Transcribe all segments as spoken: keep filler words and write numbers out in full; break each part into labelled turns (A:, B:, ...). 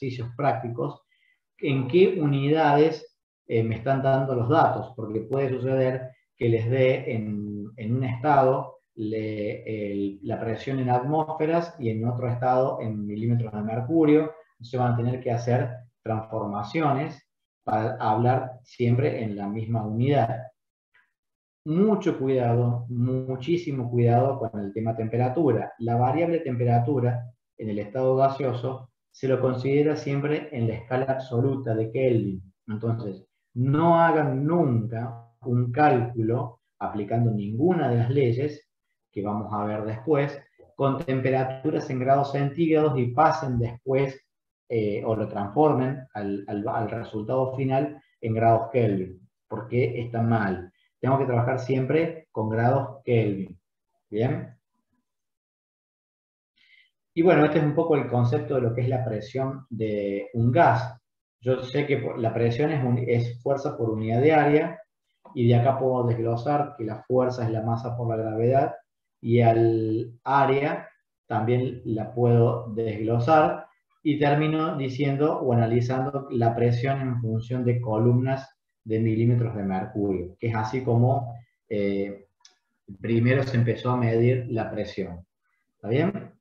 A: ejercicios prácticos en qué unidades eh, me están dando los datos, porque puede suceder que les dé en, en un estado le, el, la presión en atmósferas y en otro estado en milímetros de mercurio. Entonces van a tener que hacer transformaciones para hablar siempre en la misma unidad. Mucho cuidado, muchísimo cuidado con el tema temperatura. La variable temperatura en el estado gaseoso se lo considera siempre en la escala absoluta de Kelvin. Entonces, no hagan nunca un cálculo aplicando ninguna de las leyes que vamos a ver después, con temperaturas en grados centígrados y pasen después eh, o lo transformen al, al, al resultado final en grados Kelvin, porque está mal. Tengo que trabajar siempre con grados Kelvin. ¿Bien? Y bueno, este es un poco el concepto de lo que es la presión de un gas. Yo sé que la presión es, un, es fuerza por unidad de área, y de acá puedo desglosar que la fuerza es la masa por la gravedad, y al área también la puedo desglosar, y termino diciendo o analizando la presión en función de columnas de milímetros de mercurio, que es así como eh, primero se empezó a medir la presión. ¿Está bien?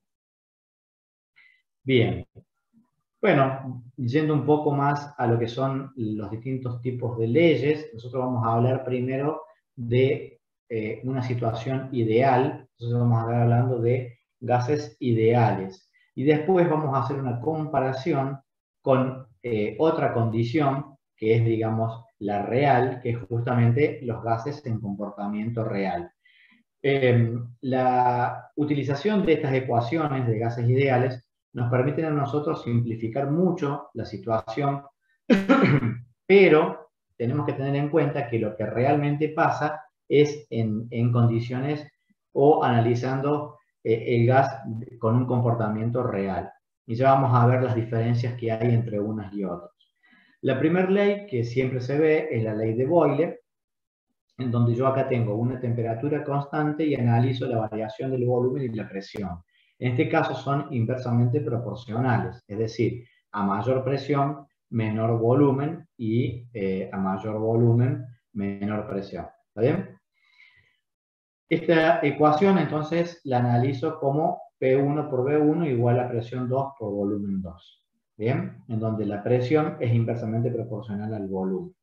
A: Bien. Bueno, yendo un poco más a lo que son los distintos tipos de leyes, nosotros vamos a hablar primero de eh, una situación ideal. Entonces vamos a estar hablando de gases ideales. Y después vamos a hacer una comparación con eh, otra condición, que es, digamos, la real, que es justamente los gases en comportamiento real. Eh, la utilización de estas ecuaciones de gases ideales nos permiten a nosotros simplificar mucho la situación, pero tenemos que tener en cuenta que lo que realmente pasa es en, en condiciones o analizando eh, el gas con un comportamiento real. Y ya vamos a ver las diferencias que hay entre unas y otras. La primera ley que siempre se ve es la ley de Boyle, en donde yo acá tengo una temperatura constante y analizo la variación del volumen y la presión. En este caso son inversamente proporcionales, es decir, a mayor presión, menor volumen, y eh, a mayor volumen, menor presión. ¿Está bien? Esta ecuación entonces la analizo como P uno por V uno igual a presión dos por volumen dos. ¿Bien? En donde la presión es inversamente proporcional al volumen.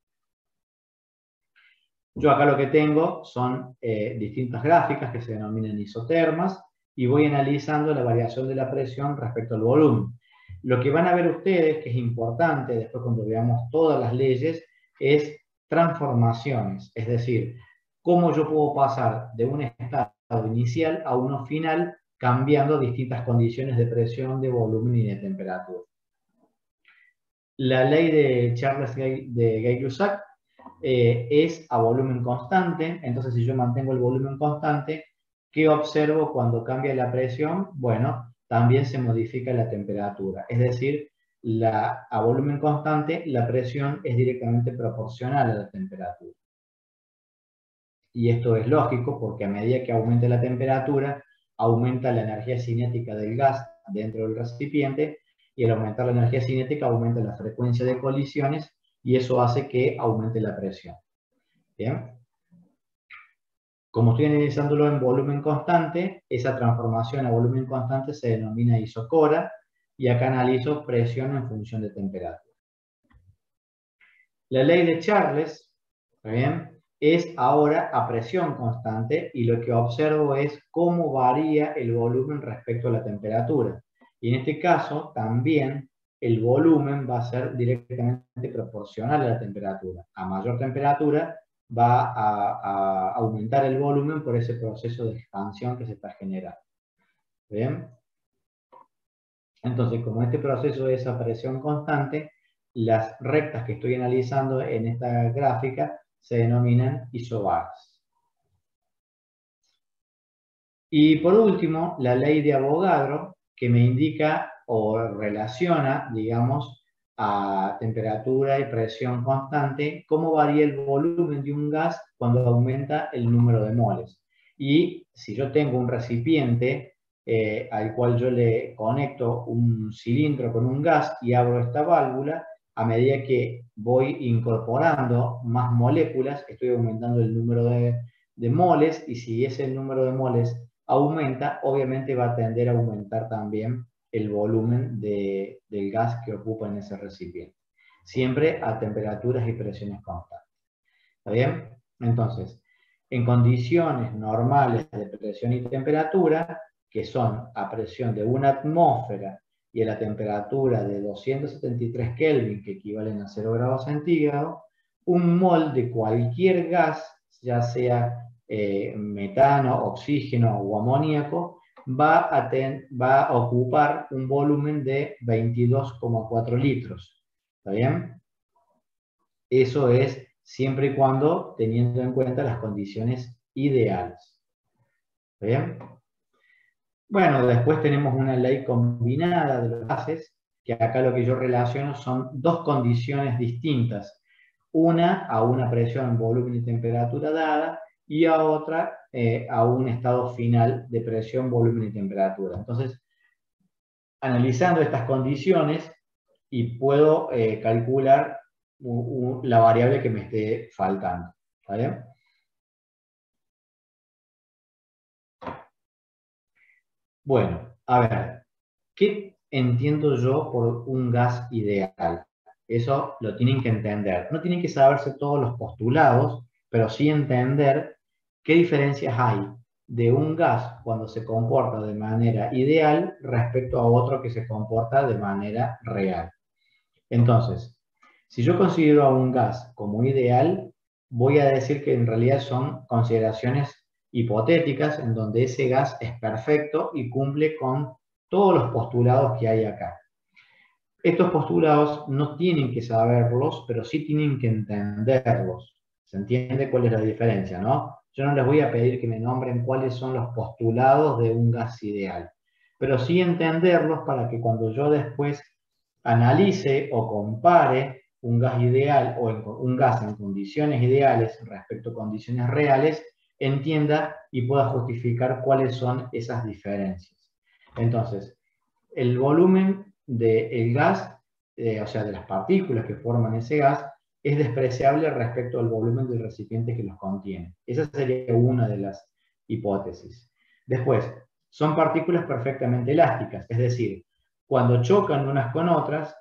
A: Yo acá lo que tengo son eh, distintas gráficas que se denominan isotermas, y voy analizando la variación de la presión respecto al volumen. Lo que van a ver ustedes, que es importante después cuando veamos todas las leyes, es transformaciones, es decir, cómo yo puedo pasar de un estado inicial a uno final cambiando distintas condiciones de presión, de volumen y de temperatura. La ley de Charles de Gay-Lussac Eh, es a volumen constante. Entonces, si yo mantengo el volumen constante, ¿qué observo cuando cambia la presión? Bueno, también se modifica la temperatura. Es decir, la, a volumen constante, la presión es directamente proporcional a la temperatura. Y esto es lógico porque a medida que aumenta la temperatura, aumenta la energía cinética del gas dentro del recipiente, y al aumentar la energía cinética aumenta la frecuencia de colisiones, y eso hace que aumente la presión. ¿Bien? Como estoy analizándolo en volumen constante, esa transformación a volumen constante se denomina isocora, y acá analizo presión en función de temperatura. La ley de Charles, ¿bien?, es ahora a presión constante, y lo que observo es cómo varía el volumen respecto a la temperatura. Y en este caso también el volumen va a ser directamente proporcional a la temperatura. A mayor temperatura va a, a aumentar el volumen por ese proceso de expansión que se está generando. ¿Bien? Entonces, como este proceso es a presión constante, las rectas que estoy analizando en esta gráfica se denominan isobars. Y por último, la ley de Avogadro, que me indica o relaciona, digamos, a temperatura y presión constante, cómo varía el volumen de un gas cuando aumenta el número de moles. Y si yo tengo un recipiente eh, al cual yo le conecto un cilindro con un gas y abro esta válvula, a medida que voy incorporando más moléculas, estoy aumentando el número de, de moles, y si ese número de moles aumenta, obviamente va a tender a aumentar también el volumen de, del gas que ocupa en ese recipiente. Siempre a temperaturas y presiones constantes. ¿Está bien? Entonces, en condiciones normales de presión y temperatura, que son a presión de una atmósfera y a la temperatura de doscientos setenta y tres Kelvin, que equivalen a cero grados centígrados, un mol de cualquier gas, ya sea eh, metano, oxígeno o amoníaco, va a, ten, va a ocupar un volumen de veintidós coma cuatro litros. ¿Está bien? Eso es siempre y cuando teniendo en cuenta las condiciones ideales. ¿Está bien? Bueno, después tenemos una ley combinada de los gases, que acá lo que yo relaciono son dos condiciones distintas. Una a una presión, volumen y temperatura dada, y a otra eh, a un estado final de presión, volumen y temperatura. Entonces, analizando estas condiciones, y puedo eh, calcular u, u, la variable que me esté faltando. ¿Vale? Bueno, a ver, ¿qué entiendo yo por un gas ideal? Eso lo tienen que entender. No tienen que saberse todos los postulados, pero sí entender qué diferencias hay de un gas cuando se comporta de manera ideal respecto a otro que se comporta de manera real. Entonces, si yo considero a un gas como ideal, voy a decir que en realidad son consideraciones hipotéticas en donde ese gas es perfecto y cumple con todos los postulados que hay acá. Estos postulados no tienen que saberlos, pero sí tienen que entenderlos. ¿Se entiende cuál es la diferencia, no? Yo no les voy a pedir que me nombren cuáles son los postulados de un gas ideal, pero sí entenderlos para que cuando yo después analice o compare un gas ideal o en, un gas en condiciones ideales respecto a condiciones reales, entienda y pueda justificar cuáles son esas diferencias. Entonces, el volumen del gas, eh, o sea, de las partículas que forman ese gas, es despreciable respecto al volumen del recipiente que los contiene. Esa sería una de las hipótesis. Después, son partículas perfectamente elásticas, es decir, cuando chocan unas con otras,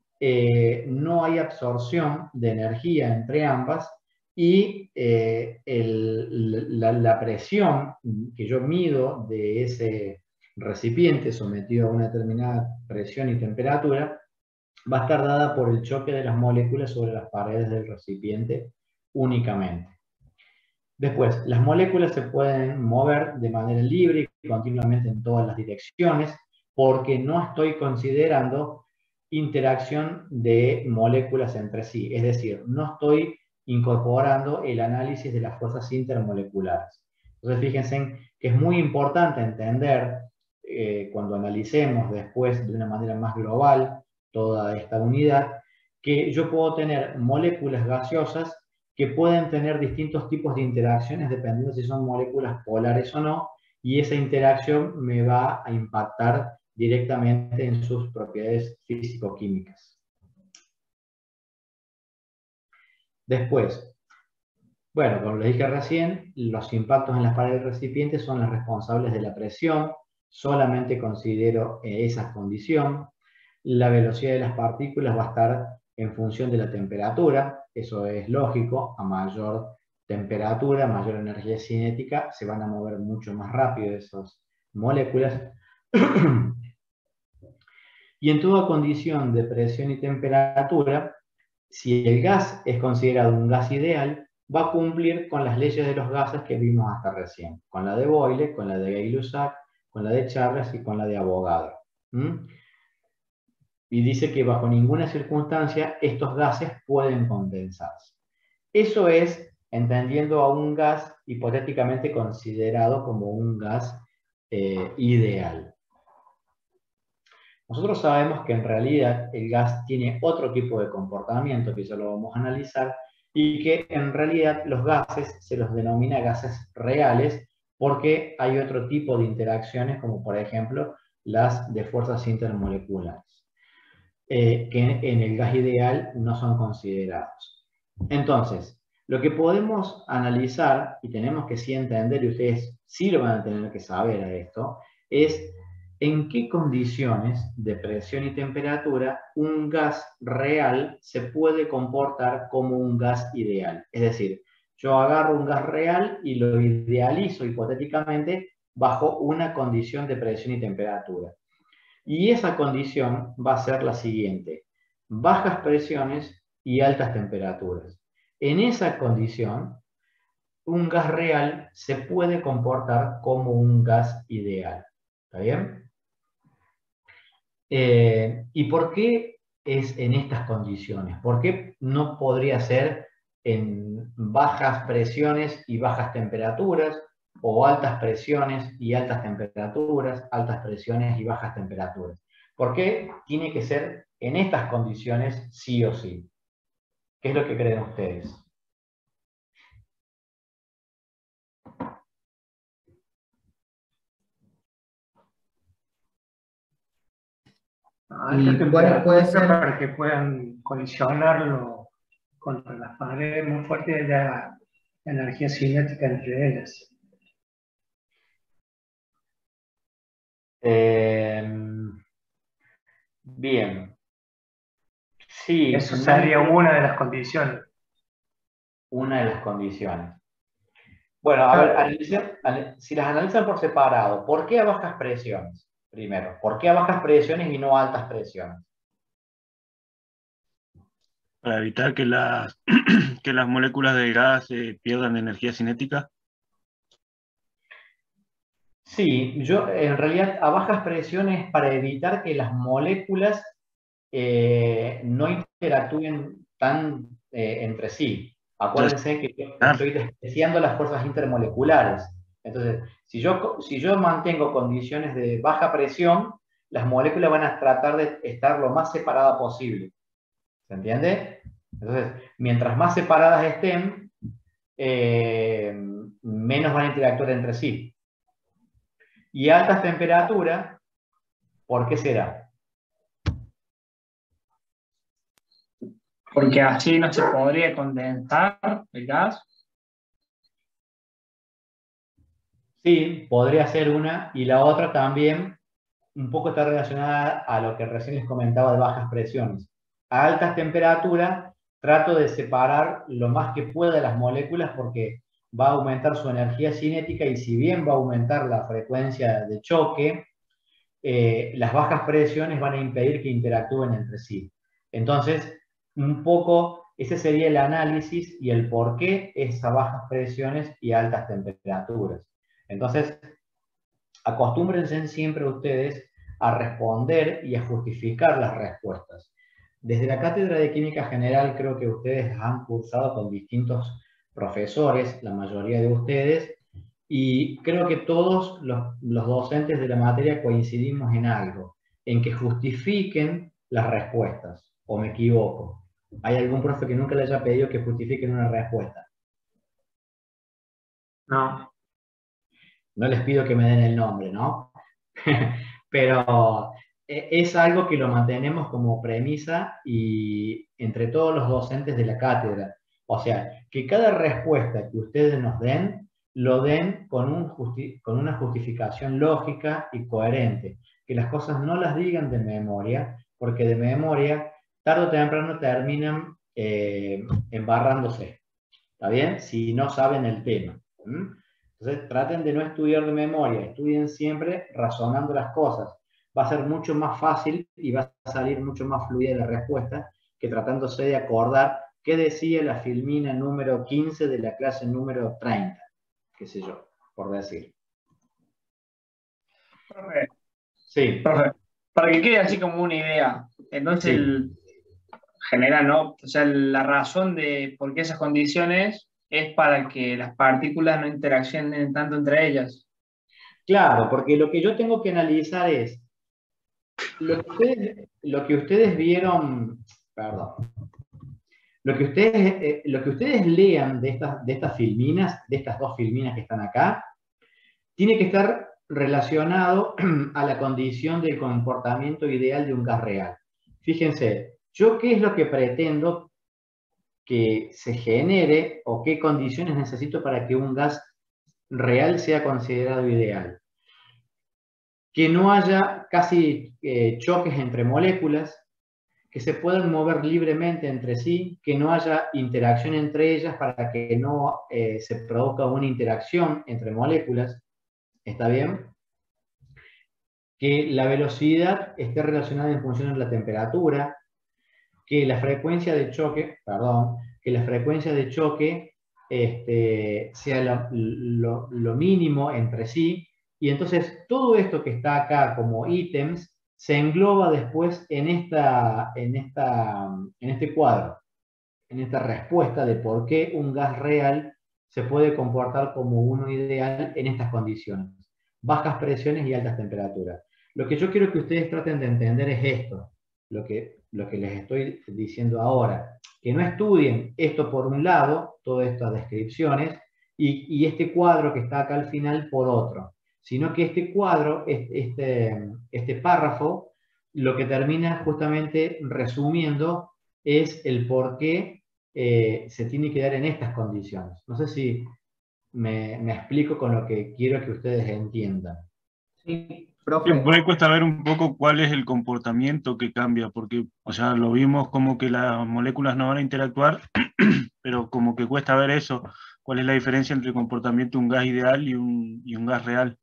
A: eh, no hay absorción de energía entre ambas y eh, el, la, la presión que yo mido de ese recipiente sometido a una determinada presión y temperatura va a estar dada por el choque de las moléculas sobre las paredes del recipiente únicamente. Después, las moléculas se pueden mover de manera libre y continuamente en todas las direcciones porque no estoy considerando interacción de moléculas entre sí, es decir, no estoy incorporando el análisis de las fuerzas intermoleculares. Entonces, fíjense que es muy importante entender eh, cuando analicemos después de una manera más global toda esta unidad, que yo puedo tener moléculas gaseosas que pueden tener distintos tipos de interacciones dependiendo si son moléculas polares o no, y esa interacción me va a impactar directamente en sus propiedades físico-químicas. Después, bueno, como les dije recién, los impactos en las paredes del recipiente son los responsables de la presión, solamente considero esa condición. La velocidad de las partículas va a estar en función de la temperatura, eso es lógico, a mayor temperatura, mayor energía cinética, se van a mover mucho más rápido esas moléculas. Y en toda condición de presión y temperatura, si el gas es considerado un gas ideal, va a cumplir con las leyes de los gases que vimos hasta recién, con la de Boyle, con la de Gay-Lussac, con la de Charles y con la de Avogadro. ¿Mm? Y dice que bajo ninguna circunstancia estos gases pueden condensarse. Eso es entendiendo a un gas hipotéticamente considerado como un gas eh, ideal. Nosotros sabemos que en realidad el gas tiene otro tipo de comportamiento, que ya lo vamos a analizar, y que en realidad los gases se los denomina gases reales porque hay otro tipo de interacciones, como por ejemplo las de fuerzas intermoleculares, eh, que en el gas ideal no son considerados. Entonces, lo que podemos analizar, y tenemos que sí entender, y ustedes sí lo van a tener que saber a esto, es en qué condiciones de presión y temperatura un gas real se puede comportar como un gas ideal. Es decir, yo agarro un gas real y lo idealizo hipotéticamente bajo una condición de presión y temperatura. Y esa condición va a ser la siguiente: bajas presiones y altas temperaturas. En esa condición, un gas real se puede comportar como un gas ideal. ¿Está bien? Eh, ¿Y por qué es en estas condiciones? ¿Por qué no podría ser en bajas presiones y bajas temperaturas, o altas presiones y altas temperaturas, altas presiones y bajas temperaturas? ¿Por qué tiene que ser en estas condiciones sí o sí? ¿Qué es lo que creen ustedes?
B: Alta
C: Y
B: temperatura
C: puede ser,
B: para que puedan colisionarlo contra las paredes muy fuerte y haya energía cinética entre ellas.
A: Eh, bien. Sí,
B: Eso
A: no
B: sería
A: es
B: una de las condiciones.
A: una de las condiciones. Bueno, a ver, analicen- ana- si las analizan por separado, ¿por qué a bajas presiones? Primero, ¿por qué a bajas presiones y no a altas presiones?
D: Para evitar que las, que las moléculas del gas eh, pierdan energía cinética.
A: Sí, yo en realidad a bajas presiones para evitar que las moléculas eh, no interactúen tan eh, entre sí. Acuérdense que yo
D: Ah,
A: estoy despreciando las fuerzas intermoleculares. Entonces, si yo, si yo mantengo condiciones de baja presión, las moléculas van a tratar de estar lo más separadas posible. ¿Se entiende? Entonces, mientras más separadas estén, eh, menos van a interactuar entre sí. Y a altas temperaturas, ¿por qué será?
C: porque así no se podría condensar el gas.
A: Sí, podría ser una, y la otra también un poco está relacionada a lo que recién les comentaba de bajas presiones. A altas temperaturas trato de separar lo más que pueda las moléculas, porque va a aumentar su energía cinética, y si bien va a aumentar la frecuencia de choque, eh, las bajas presiones van a impedir que interactúen entre sí. Entonces, un poco ese sería el análisis y el por qué esas bajas presiones y altas temperaturas. Entonces, acostúmbrense siempre ustedes a responder y a justificar las respuestas. Desde la Cátedra de Química General creo que ustedes han cursado con distintos profesores, la mayoría de ustedes, y creo que todos los, los docentes de la materia coincidimos en algo, en que justifiquen las respuestas, ¿o me equivoco? ¿Hay algún profe que nunca le haya pedido que justifiquen una respuesta?
B: No.
A: No les pido que me den el nombre, ¿no? Pero es algo que lo mantenemos como premisa y entre todos los docentes de la cátedra. O sea, que cada respuesta que ustedes nos den, lo den con, un justi con una justificación lógica y coherente. Que las cosas no las digan de memoria, porque de memoria, tarde o temprano terminan eh, embarrándose. ¿Está bien? Si no saben el tema. ¿Mm? Entonces, traten de no estudiar de memoria, estudien siempre razonando las cosas. Va a ser mucho más fácil y va a salir mucho más fluida la respuesta que tratándose de acordar qué decía la filmina número quince de la clase número treinta, qué sé yo, por decir.
C: Profe,
A: Sí,
C: profe, para que quede así como una idea, entonces
A: sí.
C: el general, ¿no? O sea, la razón de por qué esas condiciones es para que las partículas no interaccionen tanto entre ellas.
A: Claro, porque lo que yo tengo que analizar es lo que ustedes, lo que ustedes vieron, perdón, Lo que ustedes, eh, lo que ustedes lean de estas, de estas filminas, de estas dos filminas que están acá, tiene que estar relacionado a la condición del comportamiento ideal de un gas real. Fíjense, yo qué es lo que pretendo que se genere o qué condiciones necesito para que un gas real sea considerado ideal. Que no haya casi eh, choques entre moléculas, que se puedan mover libremente entre sí, que no haya interacción entre ellas para que no eh, se produzca una interacción entre moléculas. ¿Está bien? Que la velocidad esté relacionada en función de la temperatura, que la frecuencia de choque, perdón, que la frecuencia de choque este, sea lo, lo, lo mínimo entre sí, y entonces todo esto que está acá como ítems se engloba después en, esta, en, esta, en este cuadro, en esta respuesta de por qué un gas real se puede comportar como uno ideal en estas condiciones, bajas presiones y altas temperaturas. Lo que yo quiero que ustedes traten de entender es esto, lo que, lo que les estoy diciendo ahora, que no estudien esto por un lado, todas estas descripciones, y, y este cuadro que está acá al final por otro, sino que este cuadro, este, este párrafo, lo que termina justamente resumiendo es el por qué eh, se tiene que dar en estas condiciones. No sé si me, me explico con lo que quiero que ustedes entiendan.
B: Sí,
D: Sí,
B: profe.
D: por ahí cuesta ver un poco cuál es el comportamiento que cambia, porque, o sea, lo vimos como que las moléculas no van a interactuar, pero como que cuesta ver eso, cuál es la diferencia entre el comportamiento de un gas ideal y un, y un gas real.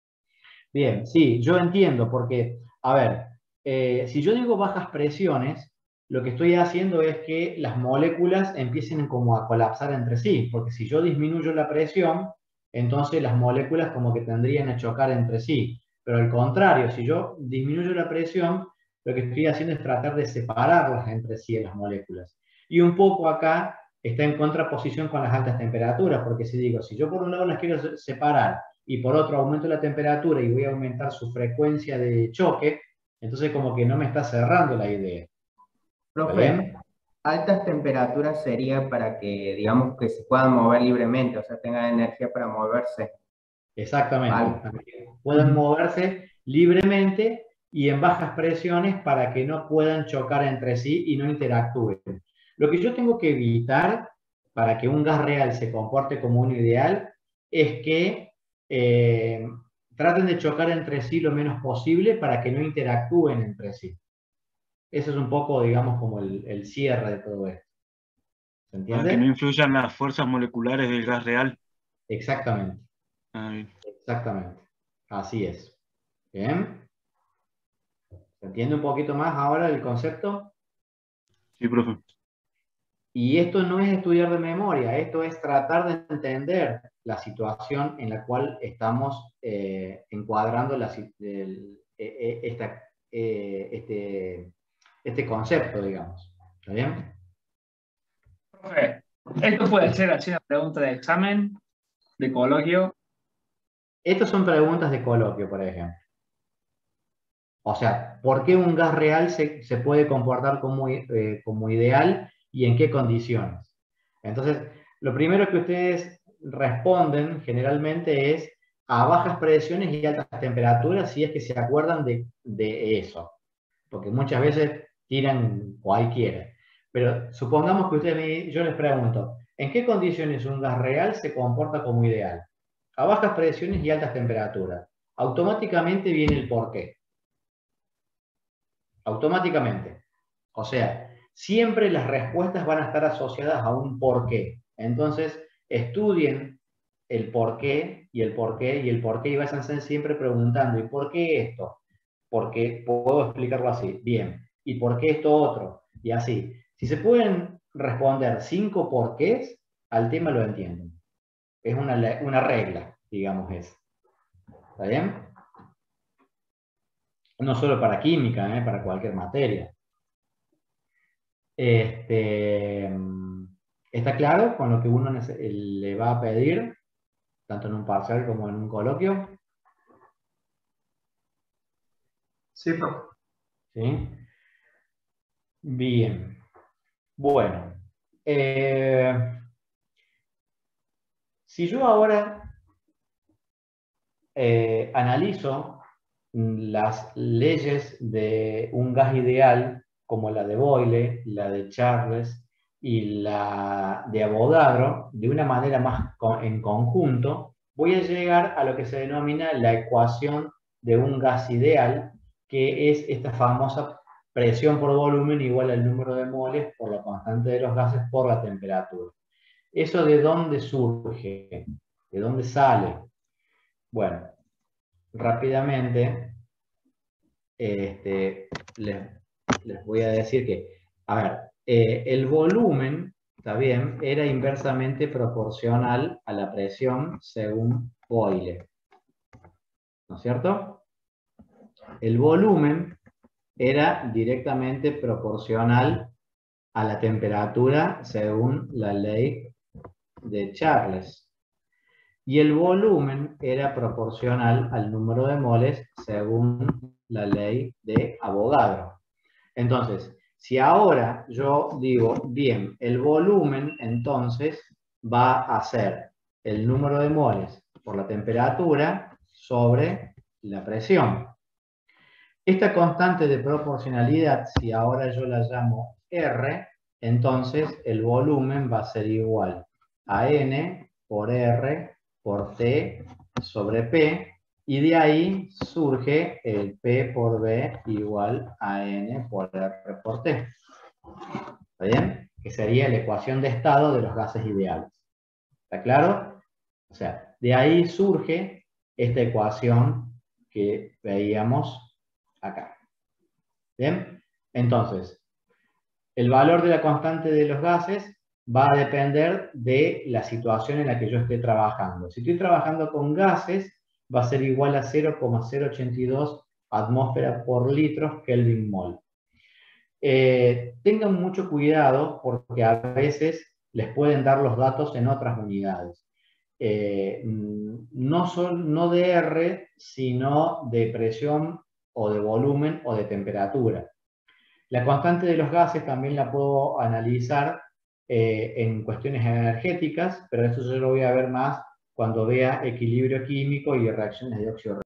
A: Bien, sí, yo entiendo, porque, a ver, eh, si yo digo bajas presiones, lo que estoy haciendo es que las moléculas empiecen como a colapsar entre sí, porque si yo disminuyo la presión, entonces las moléculas como que tendrían a chocar entre sí. Pero al contrario, si yo disminuyo la presión, lo que estoy haciendo es tratar de separarlas entre sí las moléculas. Y un poco acá está en contraposición con las altas temperaturas, porque si digo, si yo por un lado las quiero separar, y por otro aumento la temperatura y voy a aumentar su frecuencia de choque, entonces como que no me está cerrando la idea. ¿Está
E: Profe,
A: bien?
E: altas temperaturas sería para que, digamos, que se puedan mover libremente, o sea, tengan energía para moverse.
A: Exactamente.
E: Vale.
A: Para que puedan moverse libremente y en bajas presiones para que no puedan chocar entre sí y no interactúen. Lo que yo tengo que evitar para que un gas real se comporte como un ideal es que eh, traten de chocar entre sí lo menos posible para que no interactúen entre sí. Eso es un poco, digamos, como el, el cierre de todo esto. ¿Se
D: Para que no
A: entiende?
D: influyan las fuerzas moleculares del gas real.
A: Exactamente,
D: Ah, bien.
A: exactamente. Así es. Bien. ¿Se entiende un poquito más ahora el concepto?
D: Sí, profe.
A: Y esto no es estudiar de memoria, esto es tratar de entender la situación en la cual estamos eh, encuadrando la, el, eh, esta, eh, este, este concepto, digamos. ¿Está bien?
C: Profe, esto puede ser así una pregunta de examen, de coloquio.
A: Estas son preguntas de coloquio, por ejemplo. O sea, ¿por qué un gas real se, se puede comportar como, eh, como ideal y en qué condiciones? Entonces, lo primero que ustedes responden generalmente es a bajas presiones y altas temperaturas, si es que se acuerdan de, de eso. Porque muchas veces tiran cualquiera. Pero supongamos que ustedes me, yo les pregunto, ¿en qué condiciones un gas real se comporta como ideal? A bajas presiones y altas temperaturas. Automáticamente viene el porqué. Automáticamente. O sea, siempre las respuestas van a estar asociadas a un porqué. Entonces, estudien el porqué y el porqué y el porqué y vayan siempre preguntando, ¿y por qué esto? Porque puedo explicarlo así. Bien. ¿Y por qué esto otro? Y así. Si se pueden responder cinco porqués, al tema lo entienden. Es una, una regla, digamos eso. ¿Está bien? No solo para química, ¿eh? Para cualquier materia. Este, ¿está claro con lo que uno le va a pedir, tanto en un parcial como en un coloquio?
B: Sí, profe.
A: ¿Sí? Bien. Bueno. Eh, si yo ahora eh, analizo las leyes de un gas ideal, como la de Boyle, la de Charles y la de Avogadro, de una manera más en conjunto, voy a llegar a lo que se denomina la ecuación de un gas ideal, que es esta famosa presión por volumen igual al número de moles por la constante de los gases por la temperatura. ¿Eso de dónde surge? ¿De dónde sale? Bueno, rápidamente este, les, les voy a decir que, a ver, eh, el volumen, está bien, era inversamente proporcional a la presión según Boyle, ¿no es cierto? El volumen era directamente proporcional a la temperatura según la ley de Charles. Y el volumen era proporcional al número de moles según la ley de Avogadro. Entonces, si ahora yo digo, bien, el volumen entonces va a ser el número de moles por la temperatura sobre la presión. Esta constante de proporcionalidad, si ahora yo la llamo R, entonces el volumen va a ser igual a N por R por T sobre P, y de ahí surge el P por B igual a N por R por T. ¿Está bien? Que sería la ecuación de estado de los gases ideales. ¿Está claro? O sea, de ahí surge esta ecuación que veíamos acá. ¿Bien? Entonces, el valor de la constante de los gases va a depender de la situación en la que yo esté trabajando. Si estoy trabajando con gases, va a ser igual a cero coma cero ochenta y dos atmósferas por litro Kelvin mol. Eh, tengan mucho cuidado porque a veces les pueden dar los datos en otras unidades. Eh, no, son, no de R, sino de presión o de volumen o de temperatura. La constante de los gases también la puedo analizar eh, en cuestiones energéticas, pero eso yo lo voy a ver más cuando vea equilibrio químico y reacciones de óxido.